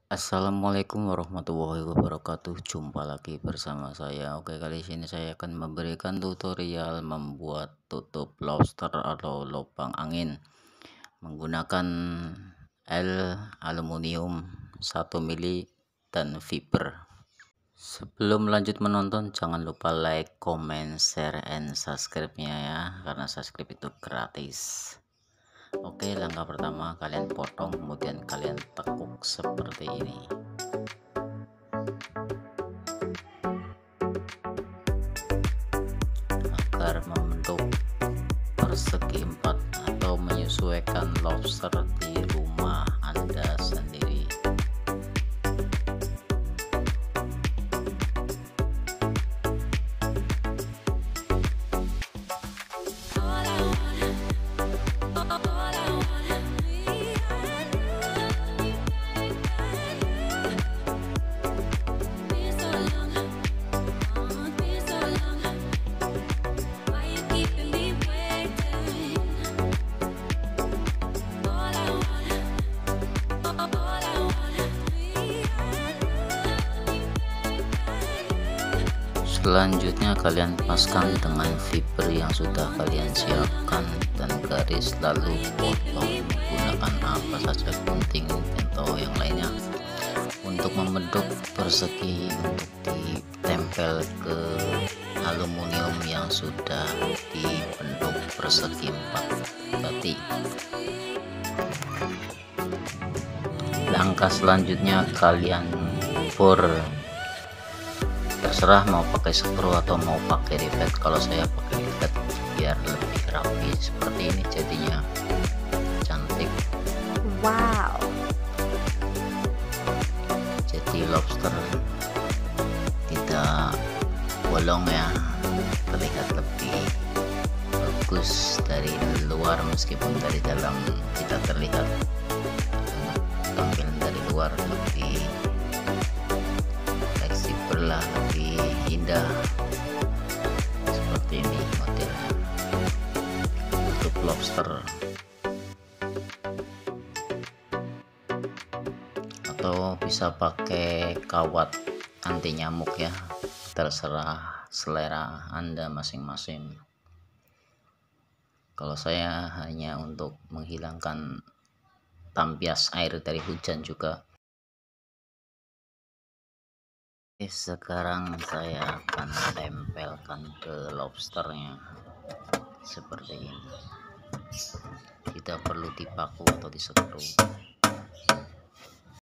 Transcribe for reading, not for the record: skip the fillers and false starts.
Assalamualaikum warahmatullahi wabarakatuh. Jumpa lagi bersama saya. Oke, kali ini saya akan memberikan tutorial membuat tutup lobster atau lubang angin menggunakan aluminium 1 mili dan fiber. Sebelum lanjut menonton, jangan lupa like, comment, share, and subscribe-nya ya, karena subscribe itu gratis. Oke, langkah pertama kalian potong, kemudian kalian tekuk seperti ini. Agar membentuk persegi empat atau menyesuaikan lobster di rumah Anda sendiri. Selanjutnya kalian paskan dengan fiber yang sudah kalian siapkan dan garis, lalu potong menggunakan apa saja, gunting atau yang lainnya untuk membentuk persegi untuk ditempel ke aluminium yang sudah dibentuk persegi 4 bati. Langkah selanjutnya kalian bor, terserah mau pakai skru atau mau pakai rivet. Kalau saya pakai rivet biar lebih rapi seperti ini, jadinya cantik. Wow, Jadi lobster tidak bolong ya, terlihat lebih bagus dari luar, meskipun dari dalam tidak terlihat. Tampilan dari luar lebih fleksibel lah, lebih indah. Seperti ini modelnya untuk lobster, atau bisa pakai kawat anti nyamuk ya, terserah selera Anda masing-masing. Kalau saya hanya untuk menghilangkan tampias air dari hujan juga. Oke, sekarang saya akan tempelkan ke lobsternya seperti ini. Tidak perlu dipaku atau disekru.